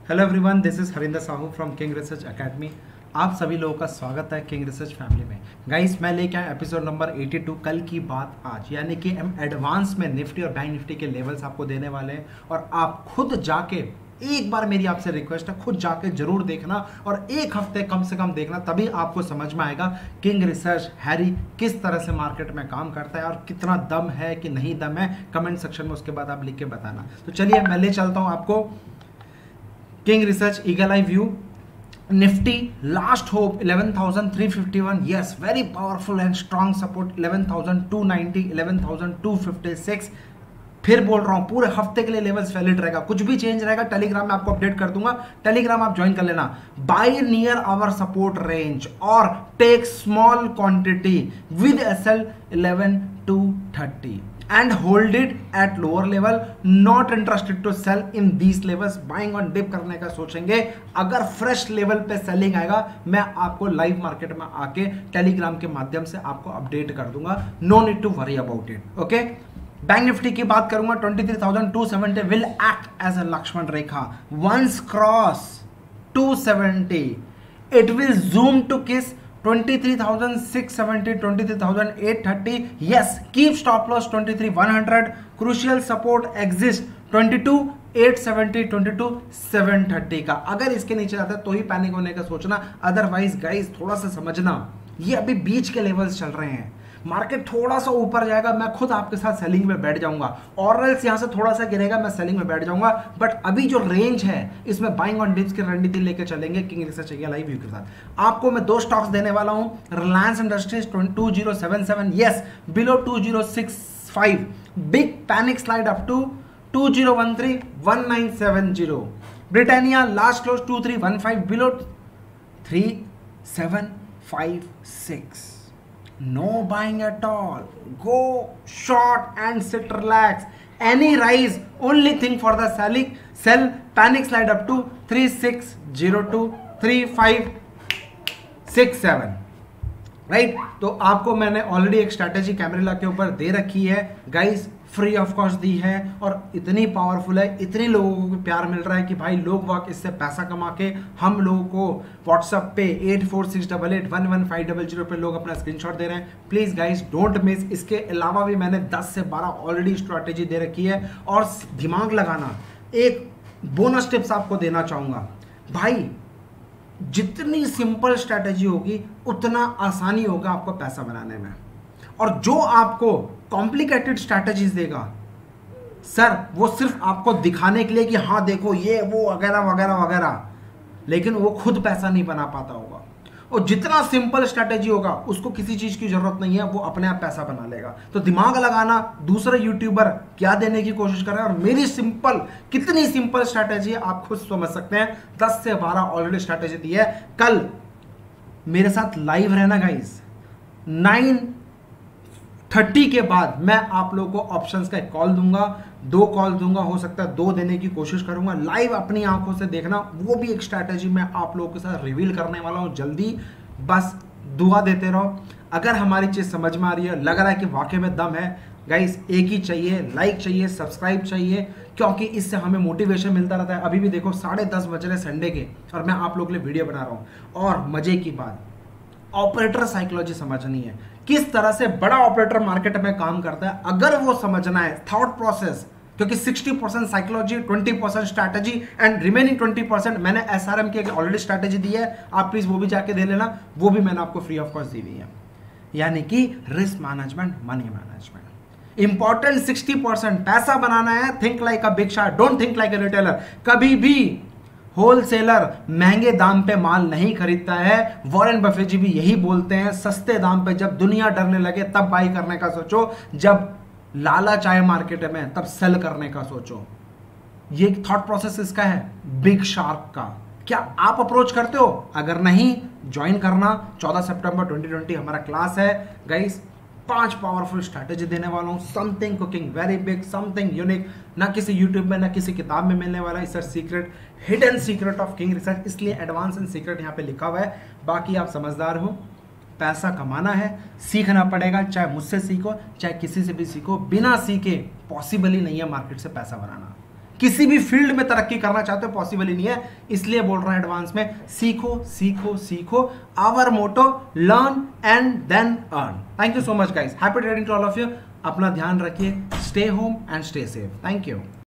Hello everyone, this is Harinder Sahu from King Research Academy. आप सभी लोगों का स्वागत है किंग रिसर्च फैमिली में। गाइस, मैं लेके आया एपिसोड नंबर 82, कल की बात आज, यानी कि हम एडवांस में निफ्टी और बैंक निफ्टी के लेवल्स आपको देने वाले हैं और आप खुद जाके, एक बार मेरी आपसे रिक्वेस्ट है, खुद जाके जरूर देखना और एक हफ्ते कम से कम देखना, तभी आपको समझ में आएगा किंग रिसर्च हैरी किस तरह से मार्केट में काम करता है और कितना दम है कि नहीं दम है। कमेंट सेक्शन में उसके बाद आप लिख के बताना। तो चलिए मैं ले चलता हूँ आपको King Research eagle eye view. Nifty last hope 11,351, yes very powerful and strong support 11,290, 11,256। फिर बोल रहा हूं पूरे हफ्ते के लिए लेवल्स वैलिड रहेगा। कुछ भी चेंज रहेगा टेलीग्राम में आपको अपडेट कर दूंगा, टेलीग्राम आप ज्वाइन कर लेना। Buy near our support range और take small quantity with SL 11,230 and hold it at lower level, not interested to sell in these levels। Buying on dip करने का सोचेंगे। अगर फ्रेश लेवल पे सेलिंग आएगा, मैं आपको लाइव मार्केट में आके टेलीग्राम के माध्यम से आपको अपडेट कर दूंगा। No need to worry about it. Okay, bank Nifty की बात करूंगा। 23,270 will act as a Lakshman rekha. Once cross 270 it will zoom to किस 23,670, 23,830। yes, keep stop loss 23,100. crucial support exists 22,870, 22,730 का। अगर इसके नीचे आता है तो ही पैनिक होने का सोचना, अदरवाइज गाइस थोड़ा सा समझना, ये अभी बीच के लेवल्स चल रहे हैं। मार्केट थोड़ा सा ऊपर जाएगा, मैं खुद आपके साथ सेलिंग में बैठ जाऊंगा, और एल्स यहां से थोड़ा सा गिरेगा, मैं सेलिंग में बैठ जाऊंगा। बट अभी जो रेंज है इसमें बाइंग ऑन डिप्स की रणनीति लेके चलेंगे किंग रिसर्च लाइव व्यू के साथ। आपको मैं दो स्टॉक्स देने वाला हूं। Reliance Industries 2077, yes below 2065, big panic slide up to 2013, 1970। Britannia last close 2315 below 3756। No buying at all. Go short and sit relax. Any rise, only thing for the selling. Sell. Panic slide up to 3602, 3567. Right तो आपको मैंने already एक strategy कैमरेला के ऊपर दे रखी है guys, free of cost दी है और इतनी पावरफुल है, इतने लोगों को प्यार मिल रहा है कि भाई लोग वाक इससे पैसा कमा के हम लोगों को व्हाट्सएप पे 8468811500 पे लोग अपना स्क्रीनशॉट दे रहे हैं। Please guys don't miss. इसके अलावा भी मैंने 10 से 12 ऑलरेडी स्ट्रैटेजी दे रखी है और दिमाग लगाना, एक बोनस टिप्स आपको देना चाहूंगा भाई, जितनी सिंपल स्ट्रैटेजी होगी उतना आसानी होगा आपको पैसा बनाने में, और जो आपको कॉम्प्लिकेटेड स्ट्रैटेजीज देगा सर वो सिर्फ आपको दिखाने के लिए कि हाँ देखो ये वो वगैरह वगैरह वगैरह, लेकिन वो खुद पैसा नहीं बना पाता होगा। और जितना सिंपल स्ट्रैटेजी होगा उसको किसी चीज की जरूरत नहीं है, वो अपने आप पैसा बना लेगा। तो दिमाग लगाना, दूसरे यूट्यूबर क्या देने की कोशिश कर रहे हैं और मेरी सिंपल, कितनी सिंपल स्ट्रैटेजी है आप खुद समझ सकते हैं। 10 से 12 ऑलरेडी स्ट्रैटेजी दी है। कल मेरे साथ लाइव रहना गाइस, 9:30 के बाद मैं आप लोगों को ऑप्शंस का एक कॉल दूंगा, 2 कॉल दूंगा, हो सकता है 2 देने की कोशिश करूंगा। लाइव अपनी आंखों से देखना, वो भी एक स्ट्रैटेजी मैं आप लोगों के साथ रिवील करने वाला हूं जल्दी। बस दुआ देते रहो। अगर हमारी चीज समझ में आ रही है, लग रहा है कि वाकई में दम है गाइस, एक ही चाहिए, लाइक चाहिए, सब्सक्राइब चाहिए, क्योंकि इससे हमें मोटिवेशन मिलता रहता है। अभी भी देखो 10:30 बज रहे संडे के और मैं आप लोगों के लिए वीडियो बना रहा हूं। और मजे की बात, ऑपरेटर साइकोलॉजी समझनी है, किस तरह से बड़ा ऑपरेटर मार्केट में काम करता है। अगर वो समझना है थॉट प्रोसेस, क्योंकि 60% साइकोलॉजी, 20% स्ट्रैटेजी एंड रिमेनिंग 20% मैंने एसआरएम की ऑलरेडी स्ट्रैटेजी दी है, आप प्लीज वो भी जाके दे लेना, वो भी मैंने आपको फ्री ऑफ कॉस्ट दी हुई है। यानी कि risk management, money management important. 60% पैसा बनाना है, think like a big shot, don't think like a retailer. कभी भी होलसेलर महंगे दाम पे माल नहीं खरीदता है। वॉरेन बफेट जी भी यही बोलते हैं, सस्ते दाम पे जब दुनिया डरने लगे तब बाई करने का सोचो, जब लालच आए मार्केट में तब सेल करने का सोचो। ये थॉट प्रोसेस इसका है, बिग शार्क का। क्या आप अप्रोच करते हो? अगर नहीं, ज्वाइन करना। 14 सितंबर 2020 हमारा क्लास है गाइस। 5 पावरफुल स्ट्रैटेजी देने वाला हूं, something cooking very big, something unique, ना किसी यूट्यूब में ना किसी किताब में मिलने वाला है। Sir secret, hidden secret of King Research, इसलिए एडवांस एंड सीक्रेट यहाँ पे लिखा हुआ है। बाकी आप समझदार हो, पैसा कमाना है, सीखना पड़ेगा, चाहे मुझसे सीखो चाहे किसी से भी सीखो। बिना सीखे पॉसिबल ही नहीं है मार्केट से पैसा बनाना। किसी भी फील्ड में तरक्की करना चाहते हो, पॉसिबल ही नहीं है। इसलिए बोल रहा हूं एडवांस में, सीखो सीखो सीखो। Our motto, learn and then earn. Thank you so much guys, happy trading to all of you. अपना ध्यान रखिए, stay home and stay safe. Thank you.